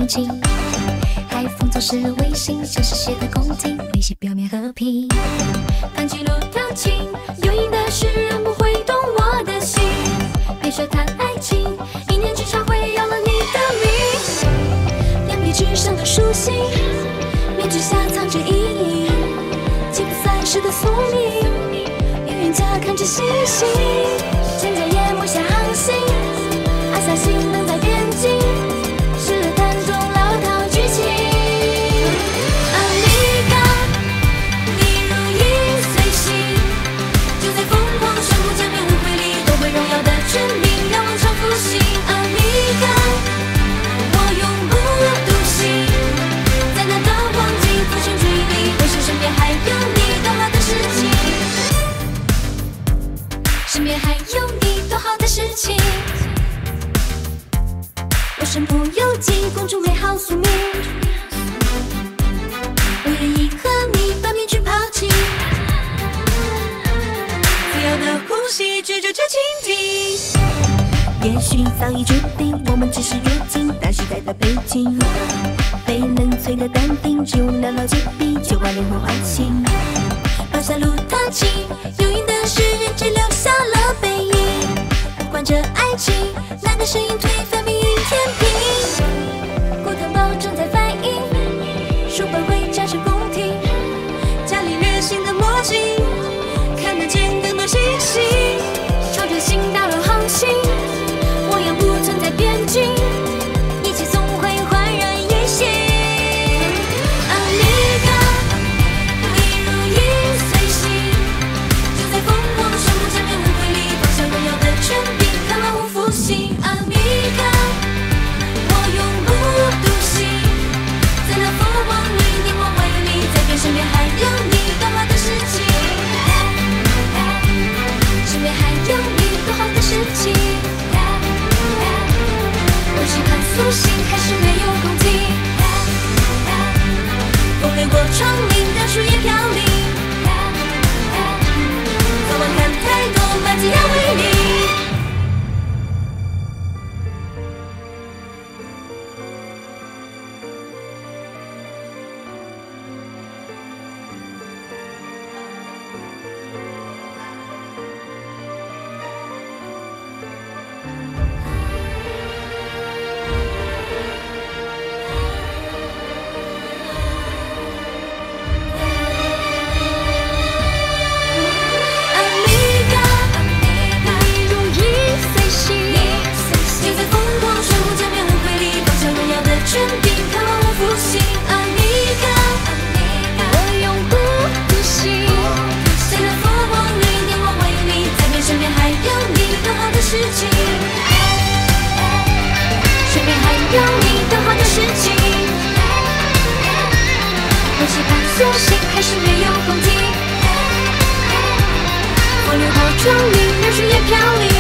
情。海风总是微信，像是写的宫廷，维系表面和平。谈起路调情，有瘾的是人不会懂我的心。别说谈爱情，1年至少会有了你的名。两笔纸上的书信，面具下藏着意义。吉普赛式的宿命，预言家看着星星，蒹葭淹没下航行，阿萨辛等在边境，是了谈中老套剧情。阿米嘎，你如影随形，就在疯狂相互见面误会里，夺回荣耀的权柄，让王朝复兴。阿米嘎，我永不独行，在那道光景浮现追忆，为谁身边还有你多好的事情，身边还有你多好的事情。我身不由己，公主美好宿命，我愿意和你把面具抛弃，自由的呼吸，追逐着蜻蜓。 也许早已决定，我们只是约定大时代的背景，被冷萃的淡定，只用寥寥几笔就把灵魂唤醒。 抛下路踏青，有瘾的是只留下了背影。不管这爱情，哪个声音推翻命运天平？古腾堡正在反应，书本会战胜宫廷，家里人性的墨镜，看得见更多星星。朝着新大陆航行，汪洋不存在边境，一切总会焕然一新。阿米嘎，你如影随形，就在疯狂相互见面误会里，放下荣耀的权柄，看万物复兴。阿米嘎，我永不独行，在那佛光里年华为你，在别身边还有你多好的事情，身边还有你多好的事情。我期盼苏醒，还是没有空听。风掠过窗棂，让树叶飘零。昨晚看太多，马吉亚维利。苏醒，还是没有空听。风掠过窗棂，让树叶飘零。